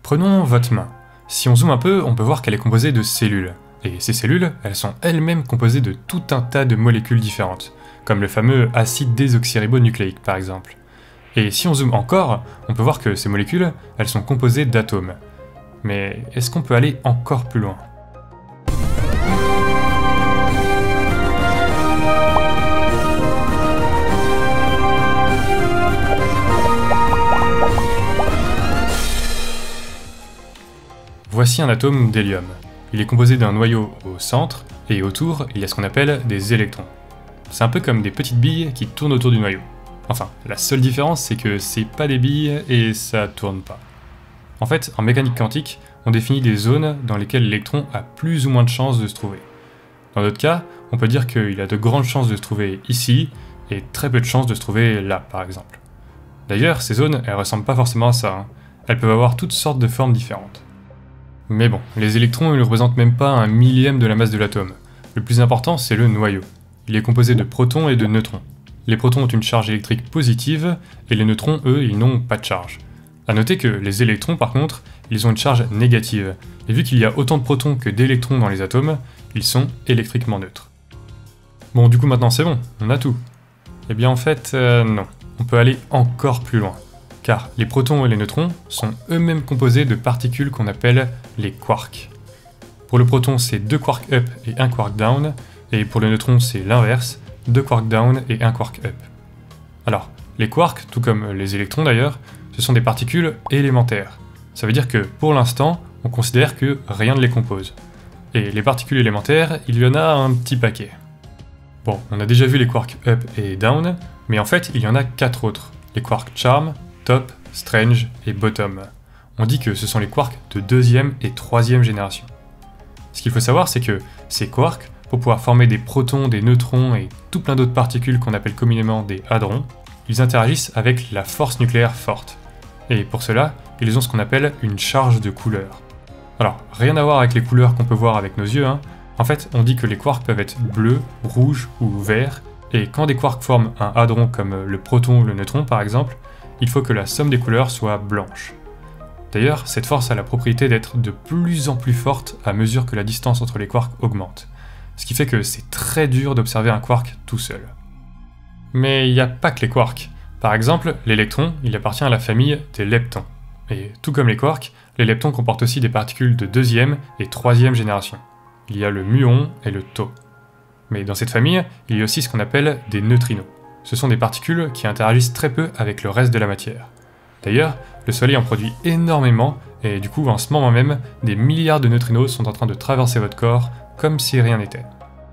Prenons votre main. Si on zoome un peu, on peut voir qu'elle est composée de cellules. Et ces cellules, elles sont elles-mêmes composées de tout un tas de molécules différentes, comme le fameux acide désoxyribonucléique par exemple. Et si on zoome encore, on peut voir que ces molécules, elles sont composées d'atomes. Mais est-ce qu'on peut aller encore plus loin ? Voici un atome d'hélium. Il est composé d'un noyau au centre, et autour, il y a ce qu'on appelle des électrons. C'est un peu comme des petites billes qui tournent autour du noyau. Enfin, la seule différence, c'est que c'est pas des billes et ça tourne pas. En fait, en mécanique quantique, on définit des zones dans lesquelles l'électron a plus ou moins de chances de se trouver. Dans d'autres cas, on peut dire qu'il a de grandes chances de se trouver ici, et très peu de chances de se trouver là, par exemple. D'ailleurs, ces zones, elles ressemblent pas forcément à ça, hein. Elles peuvent avoir toutes sortes de formes différentes. Mais bon, les électrons ils ne représentent même pas un millième de la masse de l'atome. Le plus important, c'est le noyau. Il est composé de protons et de neutrons. Les protons ont une charge électrique positive, et les neutrons, eux, ils n'ont pas de charge. A noter que les électrons, par contre, ils ont une charge négative, et vu qu'il y a autant de protons que d'électrons dans les atomes, ils sont électriquement neutres. Bon, du coup maintenant c'est bon, on a tout. Eh bien en fait, non. On peut aller encore plus loin. Car les protons et les neutrons sont eux-mêmes composés de particules qu'on appelle les quarks. Pour le proton, c'est 2 quarks up et 1 quark down, et pour le neutron, c'est l'inverse, 2 quarks down et 1 quark up. Alors, les quarks, tout comme les électrons d'ailleurs, ce sont des particules élémentaires. Ça veut dire que, pour l'instant, on considère que rien ne les compose. Et les particules élémentaires, il y en a un petit paquet. Bon, on a déjà vu les quarks up et down, mais en fait, il y en a 4 autres. Les quarks charm, top, strange et bottom. On dit que ce sont les quarks de 2e et 3e génération. Ce qu'il faut savoir, c'est que ces quarks, pour pouvoir former des protons, des neutrons et tout plein d'autres particules qu'on appelle communément des hadrons, ils interagissent avec la force nucléaire forte. Et pour cela, ils ont ce qu'on appelle une charge de couleur. Alors, rien à voir avec les couleurs qu'on peut voir avec nos yeux, hein. En fait, on dit que les quarks peuvent être bleus, rouges ou verts, et quand des quarks forment un hadron comme le proton ou le neutron par exemple, il faut que la somme des couleurs soit blanche. D'ailleurs, cette force a la propriété d'être de plus en plus forte à mesure que la distance entre les quarks augmente, ce qui fait que c'est très dur d'observer un quark tout seul. Mais il n'y a pas que les quarks. Par exemple, l'électron, il appartient à la famille des leptons. Et tout comme les quarks, les leptons comportent aussi des particules de 2e et 3e génération. Il y a le muon et le tau. Mais dans cette famille, il y a aussi ce qu'on appelle des neutrinos. Ce sont des particules qui interagissent très peu avec le reste de la matière. D'ailleurs, le Soleil en produit énormément, et du coup, en ce moment même, des milliards de neutrinos sont en train de traverser votre corps, comme si rien n'était.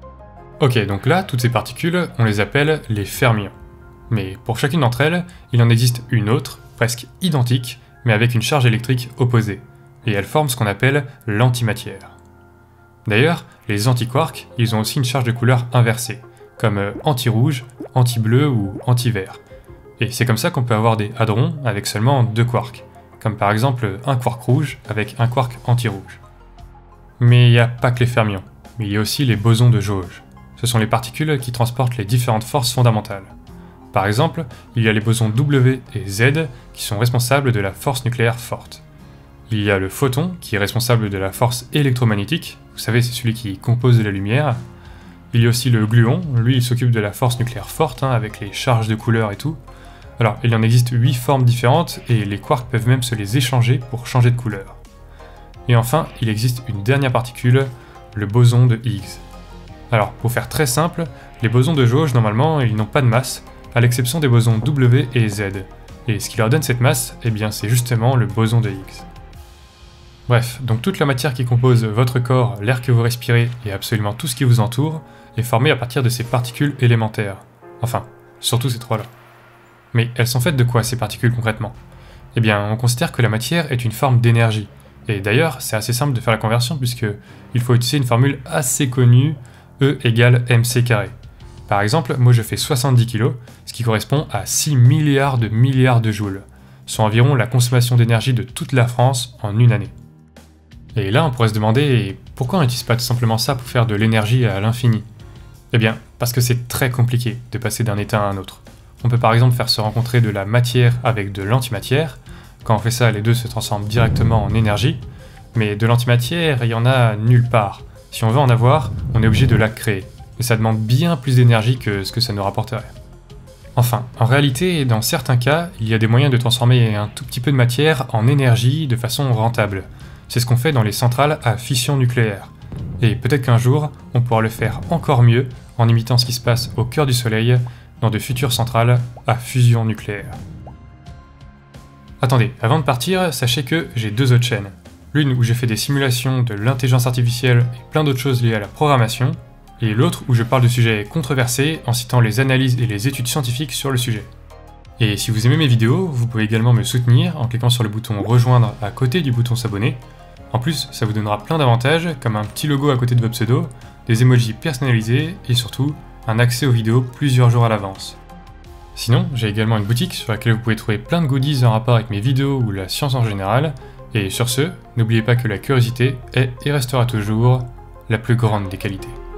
Ok, donc là, toutes ces particules, on les appelle les fermions. Mais pour chacune d'entre elles, il en existe une autre, presque identique, mais avec une charge électrique opposée, et elles forment ce qu'on appelle l'antimatière. D'ailleurs, les antiquarks, ils ont aussi une charge de couleur inversée, comme anti-rouge, anti-bleu ou anti-vert. Et c'est comme ça qu'on peut avoir des hadrons avec seulement 2 quarks, comme par exemple un quark rouge avec un quark anti-rouge. Mais il n'y a pas que les fermions, mais il y a aussi les bosons de jauge. Ce sont les particules qui transportent les différentes forces fondamentales. Par exemple, il y a les bosons W et Z qui sont responsables de la force nucléaire forte. Il y a le photon qui est responsable de la force électromagnétique, vous savez c'est celui qui compose de la lumière. Il y a aussi le gluon, lui il s'occupe de la force nucléaire forte, avec les charges de couleur et tout. Alors il en existe 8 formes différentes et les quarks peuvent même se les échanger pour changer de couleur. Et enfin, il existe une dernière particule, le boson de Higgs. Alors pour faire très simple, les bosons de jauge normalement ils n'ont pas de masse, à l'exception des bosons W et Z. Et ce qui leur donne cette masse, eh bien c'est justement le boson de Higgs. Bref, donc toute la matière qui compose votre corps, l'air que vous respirez et absolument tout ce qui vous entoure est formée à partir de ces particules élémentaires. Enfin, surtout ces trois-là. Mais elles sont faites de quoi ces particules concrètement ? Eh bien, on considère que la matière est une forme d'énergie. Et d'ailleurs, c'est assez simple de faire la conversion puisque il faut utiliser une formule assez connue, E égale mc². Par exemple, moi je fais 70 kg, ce qui correspond à 6 milliards de joules, soit environ la consommation d'énergie de toute la France en une année. Et là, on pourrait se demander pourquoi on n'utilise pas tout simplement ça pour faire de l'énergie à l'infini ? Eh bien, parce que c'est très compliqué de passer d'un état à un autre. On peut par exemple faire se rencontrer de la matière avec de l'antimatière, Quand on fait ça, les deux se transforment directement en énergie, mais de l'antimatière, il y en a nulle part. Si on veut en avoir, on est obligé de la créer, et ça demande bien plus d'énergie que ce que ça nous rapporterait. Enfin, en réalité, dans certains cas, il y a des moyens de transformer un tout petit peu de matière en énergie de façon rentable. C'est ce qu'on fait dans les centrales à fission nucléaire. Et peut-être qu'un jour, on pourra le faire encore mieux en imitant ce qui se passe au cœur du Soleil dans de futures centrales à fusion nucléaire. Attendez, avant de partir, sachez que j'ai deux autres chaînes. L'une où j'ai fait des simulations de l'intelligence artificielle et plein d'autres choses liées à la programmation, et l'autre où je parle de sujets controversés en citant les analyses et les études scientifiques sur le sujet. Et si vous aimez mes vidéos, vous pouvez également me soutenir en cliquant sur le bouton rejoindre à côté du bouton s'abonner. En plus, ça vous donnera plein d'avantages, comme un petit logo à côté de votre pseudo, des emojis personnalisés et surtout un accès aux vidéos plusieurs jours à l'avance. Sinon, j'ai également une boutique sur laquelle vous pouvez trouver plein de goodies en rapport avec mes vidéos ou la science en général, et sur ce, n'oubliez pas que la curiosité est et restera toujours la plus grande des qualités.